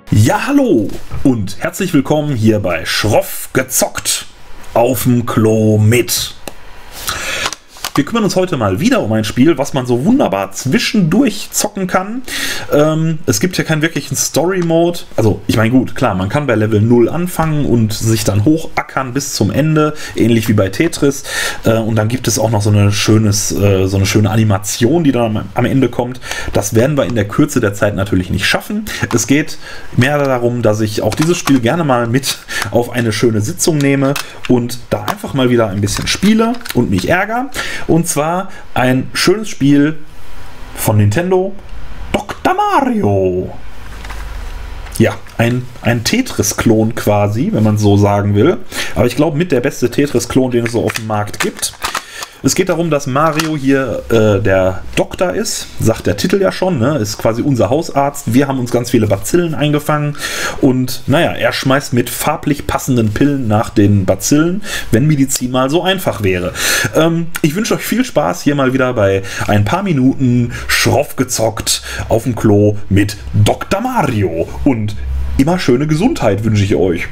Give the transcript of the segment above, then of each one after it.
Ja, hallo und herzlich willkommen hier bei Schroff gezockt auf dem Klo mit. Wir kümmern uns heute mal wieder um ein Spiel, was man so wunderbar zwischendurch zocken kann. Es gibt ja keinen wirklichen Story-Mode. Also, ich meine, gut, klar, man kann bei Level 0 anfangen und sich dann hochackern bis zum Ende, ähnlich wie bei Tetris. Und dann gibt es auch noch so eine schöne Animation, die dann am Ende kommt. Das werden wir in der Kürze der Zeit natürlich nicht schaffen. Es geht mehr darum, dass ich auch dieses Spiel gerne mal mit auf eine schöne Sitzung nehme und da einfach mal wieder ein bisschen spiele und mich ärgere. Und zwar ein schönes Spiel von Nintendo, Dr. Mario. Ja, ein Tetris-Klon quasi, wenn man so sagen will. Aber ich glaube, mit der beste Tetris-Klon, den es so auf dem Markt gibt. Es geht darum, dass Mario hier der Doktor ist, sagt der Titel ja schon, ne? Ist quasi unser Hausarzt. Wir haben uns ganz viele Bazillen eingefangen und naja, er schmeißt mit farblich passenden Pillen nach den Bazillen, wenn Medizin mal so einfach wäre. Ich wünsche euch viel Spaß hier mal wieder bei ein paar Minuten schroff gezockt auf dem Klo mit Dr. Mario und immer schöne Gesundheit wünsche ich euch.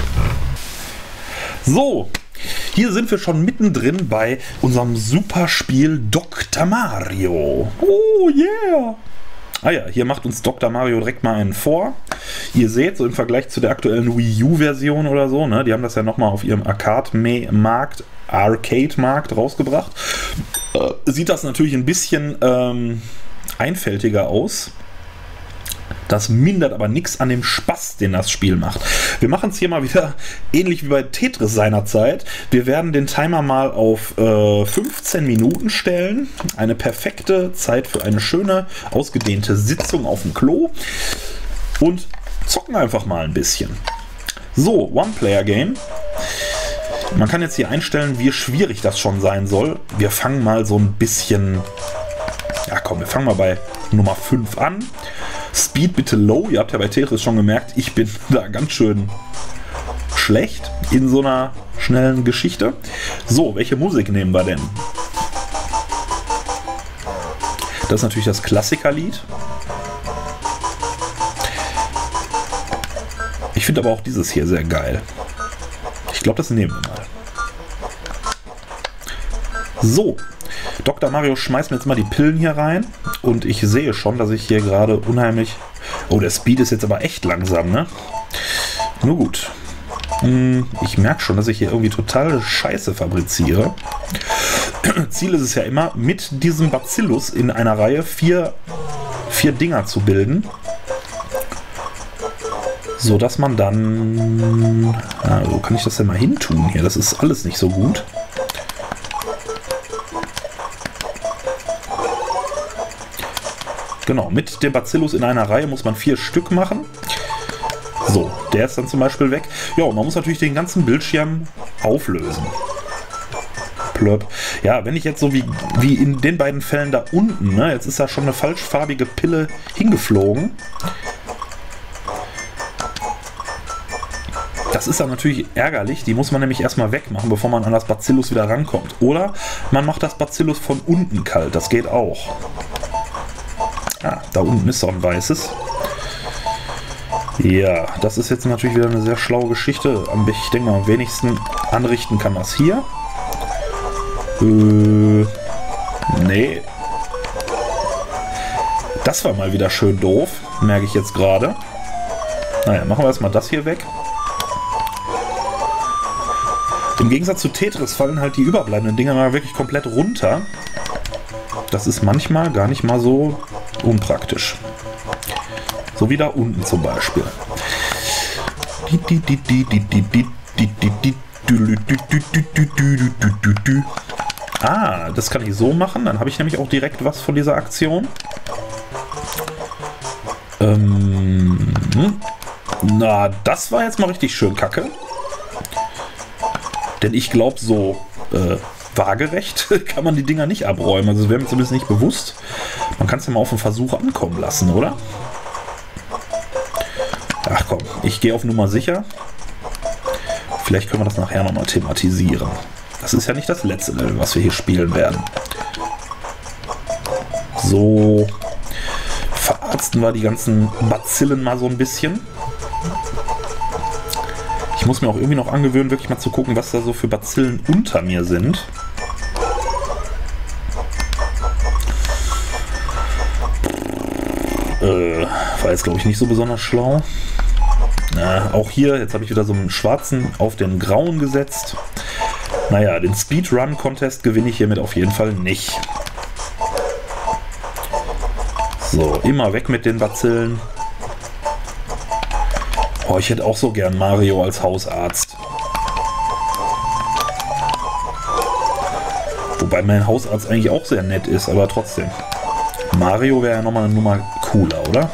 So. Hier sind wir schon mittendrin bei unserem Superspiel Dr. Mario. Oh yeah! Ah ja, hier macht uns Dr. Mario direkt mal einen vor. Ihr seht, so im Vergleich zu der aktuellen Wii U-Version oder so, ne, die haben das ja nochmal auf ihrem Arcade-Markt rausgebracht. Sieht das natürlich ein bisschen einfältiger aus. Das mindert aber nichts an dem Spaß, den das Spiel macht. Wir machen es hier mal wieder ähnlich wie bei Tetris seinerzeit. Wir werden den Timer mal auf 15 Minuten stellen. Eine perfekte Zeit für eine schöne, ausgedehnte Sitzung auf dem Klo. Und zocken einfach mal ein bisschen. So, One-Player-Game. Man kann jetzt hier einstellen, wie schwierig das schon sein soll. Wir fangen mal so ein bisschen... Ja komm, wir fangen mal bei Nummer 5 an. Speed bitte low. Ihr habt ja bei Tetris schon gemerkt, ich bin da ganz schön schlecht in so einer schnellen Geschichte. So, welche Musik nehmen wir denn? Das ist natürlich das Klassikerlied. Ich finde aber auch dieses hier sehr geil. Ich glaube, das nehmen wir mal. So. Dr. Mario schmeißt mir jetzt mal die Pillen hier rein und ich sehe schon, dass ich hier gerade unheimlich... Oh, der Speed ist jetzt aber echt langsam, ne? Nur gut. Ich merke schon, dass ich hier irgendwie total Scheiße fabriziere. Ziel ist es ja immer, mit diesem Bacillus in einer Reihe vier Dinger zu bilden. So dass man dann... wo kann ich das denn mal hin tun hier? Das ist alles nicht so gut. Genau, mit dem Bacillus in einer Reihe muss man 4 Stück machen. So, der ist dann zum Beispiel weg. Ja, und man muss natürlich den ganzen Bildschirm auflösen. Plöpp. Ja, wenn ich jetzt so wie in den beiden Fällen da unten, ne, jetzt ist da schon eine falschfarbige Pille hingeflogen. Das ist dann natürlich ärgerlich, die muss man nämlich erstmal wegmachen, bevor man an das Bacillus wieder rankommt. Oder man macht das Bacillus von unten kalt, das geht auch. Ah, da unten ist so ein weißes. Ja, das ist jetzt natürlich wieder eine sehr schlaue Geschichte. Ich denke mal, am wenigsten anrichten kann das hier. Nee. Das war mal wieder schön doof, merke ich jetzt gerade. Naja, machen wir erstmal das hier weg. Im Gegensatz zu Tetris fallen halt die überbleibenden Dinger mal wirklich komplett runter. Das ist manchmal gar nicht mal so unpraktisch. So wie da unten zum Beispiel. Ah, das kann ich so machen. Dann habe ich nämlich auch direkt was von dieser Aktion. Na, das war jetzt mal richtig schön kacke. Denn ich glaube, so waagerecht kann man die Dinger nicht abräumen. Also das wäre mir zumindest nicht bewusst. Man kann es ja mal auf einen Versuch ankommen lassen, oder? Ach komm, ich gehe auf Nummer sicher. Vielleicht können wir das nachher nochmal thematisieren. Das ist ja nicht das letzte Level, was wir hier spielen werden. So. verarzten wir die ganzen Bazillen mal so ein bisschen. Ich muss mir auch irgendwie noch angewöhnen, wirklich mal zu gucken, was da so für Bazillen unter mir sind. War jetzt, glaube ich, nicht so besonders schlau. Auch hier, jetzt habe ich wieder so einen schwarzen auf den grauen gesetzt. Naja, den Speedrun-Contest gewinne ich hiermit auf jeden Fall nicht. So, immer weg mit den Bazillen. Oh, ich hätte auch so gern Mario als Hausarzt. Wobei mein Hausarzt eigentlich auch sehr nett ist, aber trotzdem. Mario wäre ja nochmal eine Nummer cooler, oder?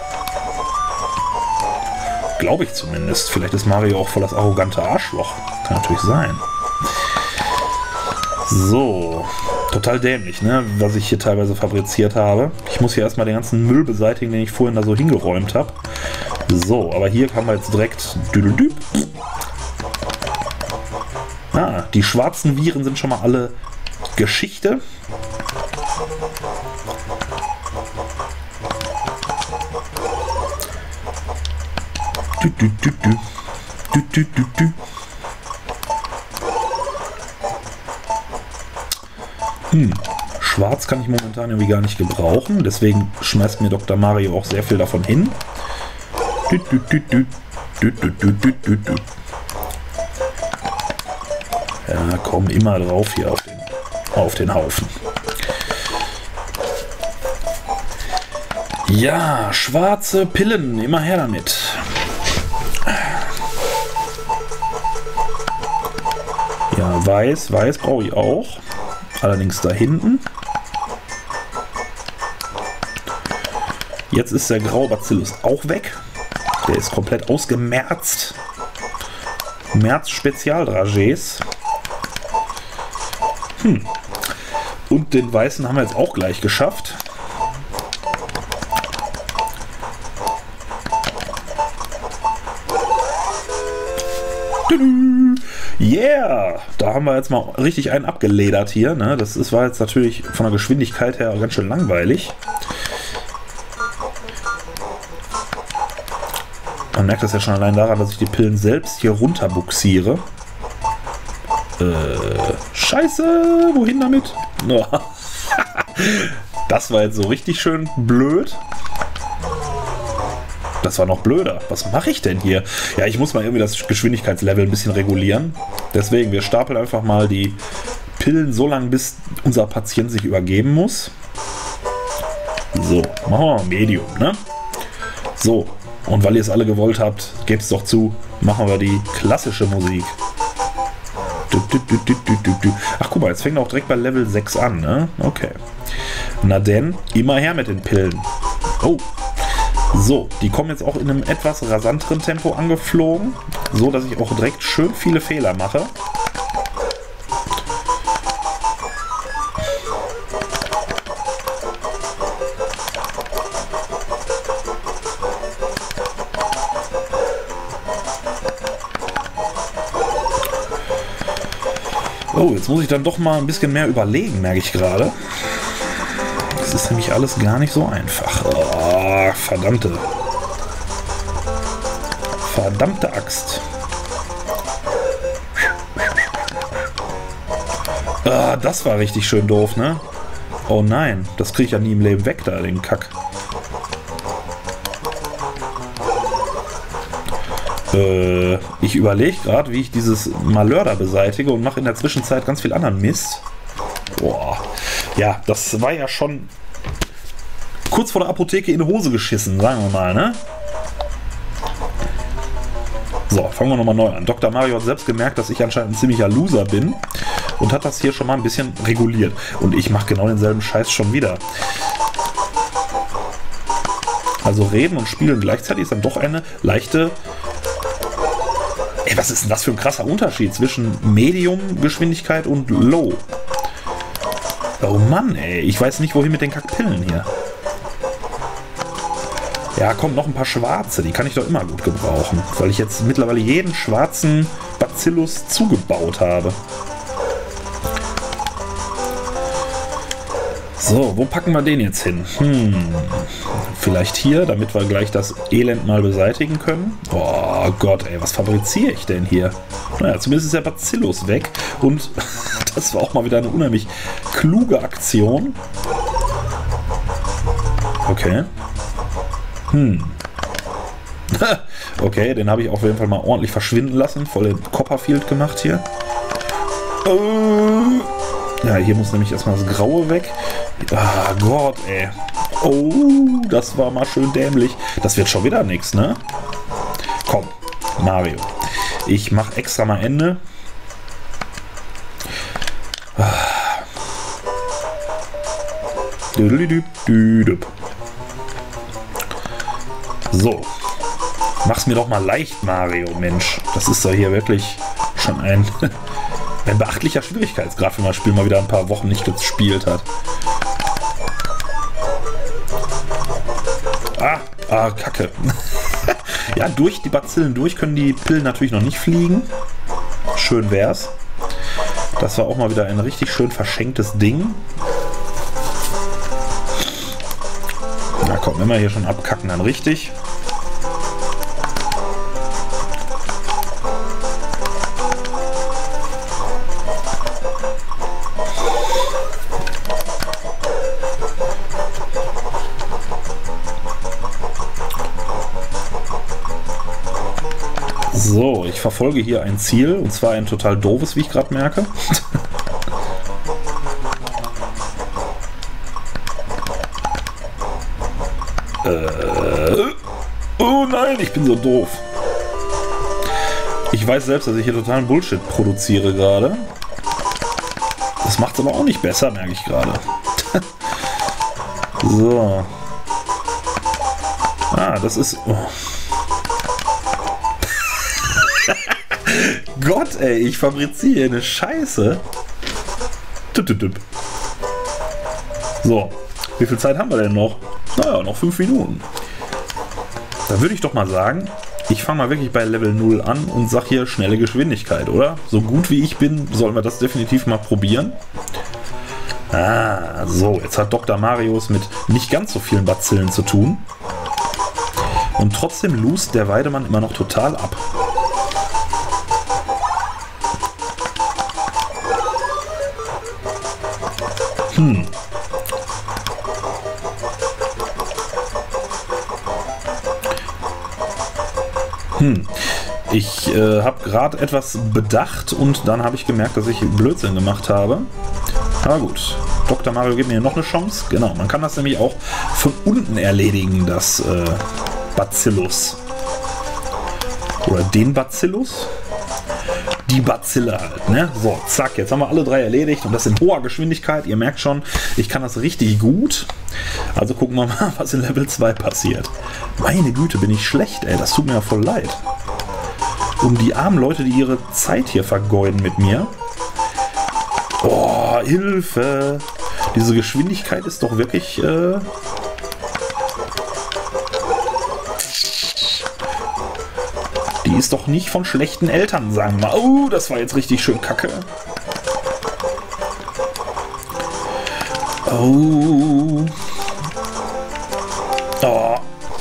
Glaube ich zumindest. Vielleicht ist Mario auch voll das arrogante Arschloch. Kann natürlich sein. So. Total dämlich, ne? Was ich hier teilweise fabriziert habe. Ich muss hier erstmal den ganzen Müll beseitigen, den ich vorhin da so hingeräumt habe. So, aber hier haben wir jetzt direkt... Ah, die schwarzen Viren sind schon mal alle Geschichte. Schwarz kann ich momentan irgendwie gar nicht gebrauchen, deswegen schmeißt mir Dr. Mario auch sehr viel davon hin. Ja, komm immer drauf hier auf den Haufen. Ja, schwarze Pillen, immer her damit. Ja, weiß brauche ich auch. Allerdings da hinten. Jetzt ist der graue Bacillus auch weg. Der ist komplett ausgemerzt. Merz-Spezialdragés. Und den weißen haben wir jetzt auch gleich geschafft. Yeah! Da haben wir jetzt mal richtig einen abgeledert hier. Ne? Das war jetzt natürlich von der Geschwindigkeit her ganz schön langweilig. Man merkt das ja schon allein daran, dass ich die Pillen selbst hier runter buxiere. Scheiße! Wohin damit? Oh. Das war jetzt so richtig schön blöd. Das war noch blöder. Was mache ich denn hier? Ja, ich muss mal irgendwie das Geschwindigkeitslevel ein bisschen regulieren. Deswegen, wir stapeln einfach mal die Pillen so lange, bis unser Patient sich übergeben muss. So, machen wir mal Medium, ne? So, und weil ihr es alle gewollt habt, gebt es doch zu, machen wir die klassische Musik. Ach, guck mal, jetzt fängt auch direkt bei Level 6 an, ne? Okay. Na denn, immer her mit den Pillen. Oh. So, die kommen jetzt auch in einem etwas rasanteren Tempo angeflogen, so dass ich auch direkt schön viele Fehler mache. Oh, jetzt muss ich dann doch mal ein bisschen mehr überlegen, merke ich gerade. Das ist nämlich alles gar nicht so einfach. Oh, verdammte Axt. Ah, das war richtig schön doof, ne? Oh nein, das kriege ich ja nie im Leben weg, da, den Kack. Ich überlege gerade, wie ich dieses Malheur da beseitige und mache in der Zwischenzeit ganz viel anderen Mist. Boah. Ja, das war ja schon kurz vor der Apotheke in die Hose geschissen, sagen wir mal, ne? So, fangen wir nochmal neu an. Dr. Mario hat selbst gemerkt, dass ich anscheinend ein ziemlicher Loser bin und hat das hier schon mal ein bisschen reguliert. Und ich mache genau denselben Scheiß schon wieder. Also reden und spielen gleichzeitig ist dann doch eine leichte... Ey, was ist denn das für ein krasser Unterschied zwischen Medium-Geschwindigkeit und Low? Oh Mann, ey, ich weiß nicht, wohin mit den Kackpillen hier. Ja, komm, noch ein paar schwarze, die kann ich doch immer gut gebrauchen, weil ich jetzt mittlerweile jeden schwarzen Bacillus zugebaut habe. So, wo packen wir den jetzt hin? Vielleicht hier, damit wir gleich das Elend mal beseitigen können. Oh Gott, ey, was fabriziere ich denn hier? Naja, zumindest ist der Bacillus weg. Und das war auch mal wieder eine unheimlich kluge Aktion. Okay. Okay, den habe ich auf jeden Fall mal ordentlich verschwinden lassen. Voll den Copperfield gemacht hier. Ja, hier muss nämlich erstmal das Graue weg. Ah Gott, ey. Oh, das war mal schön dämlich. Das wird schon wieder nichts, ne? Komm, Mario. Ich mache extra mal Ende. So. Mach's mir doch mal leicht, Mario, Mensch. Das ist doch hier wirklich schon ein beachtlicher Schwierigkeitsgrad, wenn man das Spiel mal wieder ein paar Wochen nicht gespielt hat. Kacke. Ja, durch die Bazillen durch können die Pillen natürlich noch nicht fliegen. Schön wär's. Das war auch mal wieder ein richtig schön verschenktes Ding. Na komm, wenn wir hier schon abkacken, dann richtig. So, ich verfolge hier ein Ziel, und zwar ein total doofes, wie ich gerade merke. Oh nein, ich bin so doof. Ich weiß selbst, dass ich hier totalen Bullshit produziere gerade. Das macht es aber auch nicht besser, merke ich gerade. So. Das ist... Oh. Gott, ey, ich fabriziere eine Scheiße. So, wie viel Zeit haben wir denn noch? Naja, noch 5 Minuten. Da würde ich doch mal sagen, ich fange mal wirklich bei Level 0 an und sag hier schnelle Geschwindigkeit, oder? So gut wie ich bin, sollen wir das definitiv mal probieren. So, jetzt hat Dr. Marius mit nicht ganz so vielen Bazillen zu tun. Und trotzdem lost der Weidemann immer noch total ab. Ich habe gerade etwas bedacht und dann habe ich gemerkt, dass ich Blödsinn gemacht habe. Aber gut, Dr. Mario gibt mir noch eine Chance. Genau, man kann das nämlich auch von unten erledigen, das Bacillus. Oder den Bacillus. Die Bazille halt, ne? So, zack, jetzt haben wir alle 3 erledigt und das in hoher Geschwindigkeit. Ihr merkt schon, ich kann das richtig gut. Also gucken wir mal, was in Level 2 passiert. Meine Güte, bin ich schlecht, ey. Das tut mir ja voll leid. Um die armen Leute, die ihre Zeit hier vergeuden mit mir. Oh, Hilfe! Diese Geschwindigkeit ist doch wirklich... Die ist doch nicht von schlechten Eltern, sagen wir mal. Oh, das war jetzt richtig schön kacke. Oh. Oh.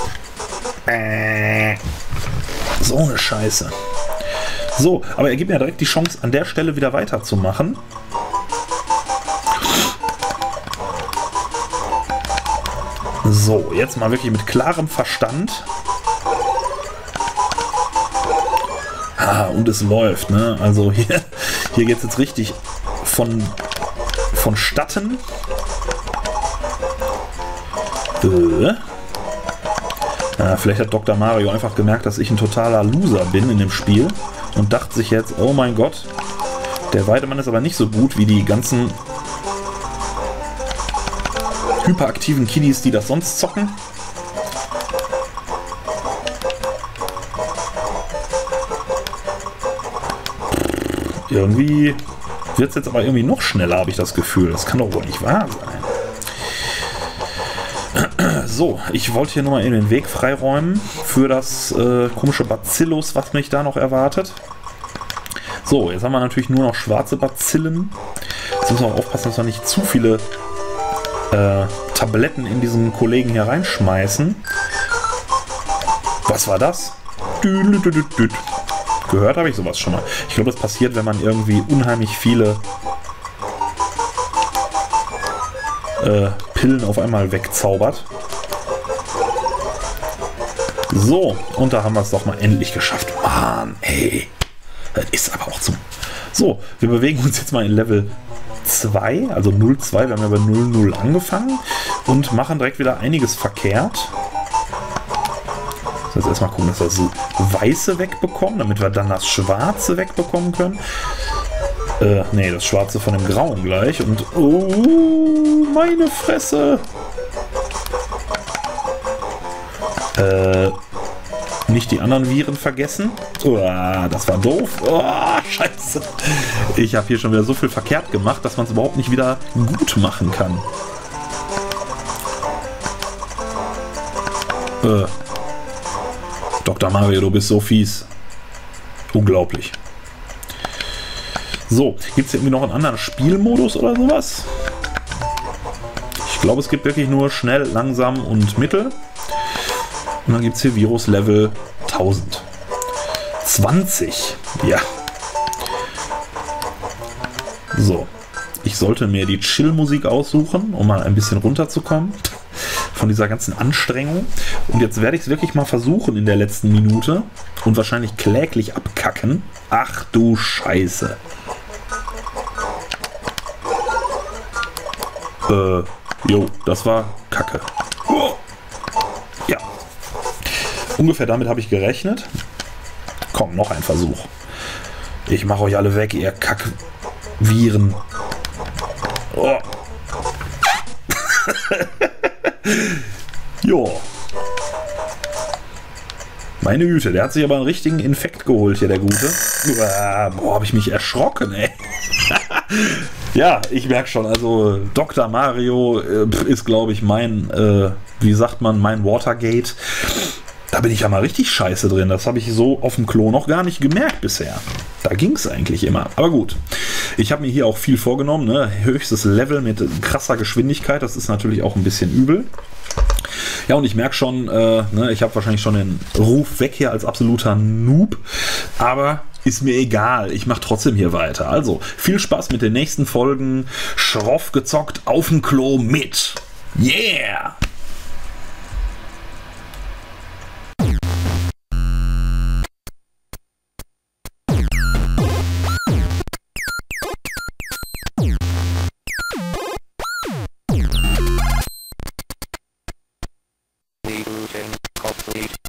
So eine Scheiße. So, aber er gibt mir direkt die Chance, an der Stelle wieder weiterzumachen. So, jetzt mal wirklich mit klarem Verstand. Und es läuft, ne? Also hier geht es jetzt richtig vonstatten. Vielleicht hat Dr. Mario einfach gemerkt, dass ich ein totaler Loser bin in dem Spiel und dachte sich jetzt, oh mein Gott, der Weidemann ist aber nicht so gut wie die ganzen hyperaktiven Kiddies, die das sonst zocken. Irgendwie wird es jetzt aber irgendwie noch schneller, habe ich das Gefühl. Das kann doch wohl nicht wahr sein. So, ich wollte hier nur mal in den Weg freiräumen für das komische Bacillus, was mich da noch erwartet. So, jetzt haben wir natürlich nur noch schwarze Bazillen. Jetzt müssen wir auch aufpassen, dass wir nicht zu viele Tabletten in diesen Kollegen hier reinschmeißen. Was war das? Gehört habe ich sowas schon mal. Ich glaube, das passiert, wenn man irgendwie unheimlich viele Pillen auf einmal wegzaubert. So, und da haben wir es doch mal endlich geschafft. Mann, ey. Das ist aber auch zum... So, wir bewegen uns jetzt mal in Level 2, also 0,2. Wir haben ja bei 0,0 angefangen und machen direkt wieder einiges verkehrt. Jetzt erstmal gucken, dass wir das Weiße wegbekommen, damit wir dann das Schwarze wegbekommen können. Ne, das Schwarze von dem Grauen gleich. Und oh, meine Fresse! Nicht die anderen Viren vergessen. Oh, das war doof. Oh, scheiße. Ich habe hier schon wieder so viel verkehrt gemacht, dass man es überhaupt nicht wieder gut machen kann. Dr. Mario, du bist so fies. Unglaublich. So, gibt es irgendwie noch einen anderen Spielmodus oder sowas? Ich glaube, es gibt wirklich nur schnell, langsam und mittel. Und dann gibt es hier Virus Level 1000. 20. Ja. So. Ich sollte mir die Chill-Musik aussuchen, um mal ein bisschen runterzukommen von dieser ganzen Anstrengung. Und jetzt werde ich es wirklich mal versuchen in der letzten Minute und wahrscheinlich kläglich abkacken. Ach du Scheiße. Jo, das war Kacke. Oh. Ja. Ungefähr damit habe ich gerechnet. Komm, noch ein Versuch. Ich mache euch alle weg, ihr Kackviren. Oh. Jo. Meine Güte, der hat sich aber einen richtigen Infekt geholt hier, der Gute. Boah, habe ich mich erschrocken, ey. Ja, ich merke schon, also Dr. Mario ist, glaube ich, mein, wie sagt man, mein Watergate. Da bin ich ja mal richtig scheiße drin. Das habe ich so auf dem Klo noch gar nicht gemerkt bisher. Da ging es eigentlich immer. Aber gut, ich habe mir hier auch viel vorgenommen. Ne? Höchstes Level mit krasser Geschwindigkeit. Das ist natürlich auch ein bisschen übel. Ja, und ich merke schon, ne, ich habe wahrscheinlich schon den Ruf weg hier als absoluter Noob. Aber ist mir egal. Ich mache trotzdem hier weiter. Also, viel Spaß mit den nächsten Folgen. Schroff gezockt auf dem Klo mit. Yeah! Complete.